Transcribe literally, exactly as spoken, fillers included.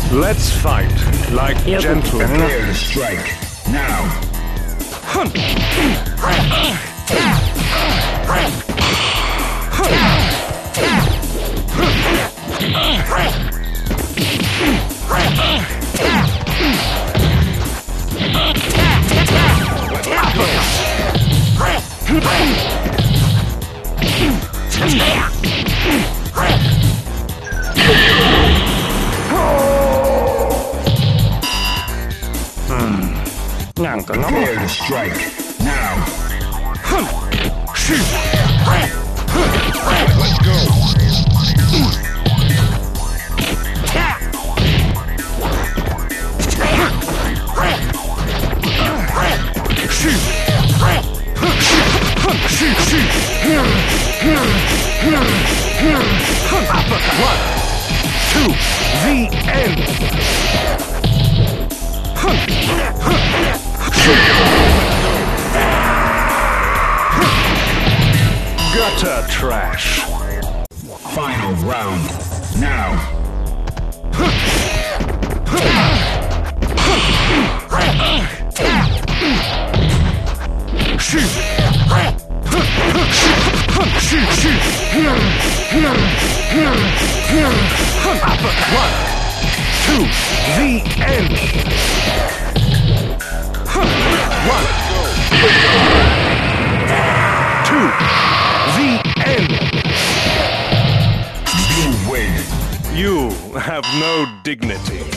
Let's fight like gentlemen. Prepare to strike. Now. Prepare to strike. Now. Let's go. One, two, the end. Gutter trash. Final round. Now. One, two, the end. One, two, the end. You win. You have no dignity.